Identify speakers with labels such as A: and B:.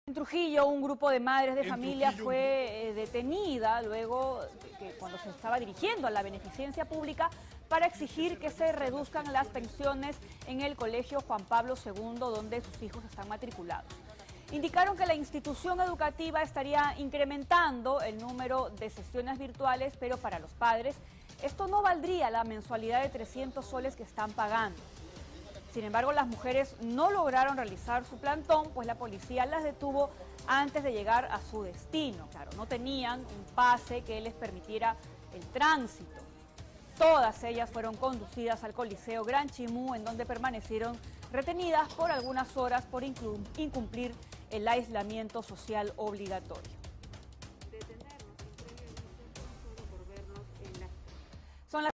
A: En Trujillo, un grupo de madres de familia fue detenida luego que cuando se estaba dirigiendo a la beneficencia pública para exigir que se reduzcan las pensiones en el Colegio Juan Pablo II, donde sus hijos están matriculados. Indicaron que la institución educativa estaría incrementando el número de sesiones virtuales, pero para los padres esto no valdría la mensualidad de 300 soles que están pagando. Sin embargo, las mujeres no lograron realizar su plantón, pues la policía las detuvo antes de llegar a su destino. Claro, no tenían un pase que les permitiera el tránsito. Todas ellas fueron conducidas al Coliseo Gran Chimú, en donde permanecieron retenidas por algunas horas por incumplir el aislamiento social obligatorio.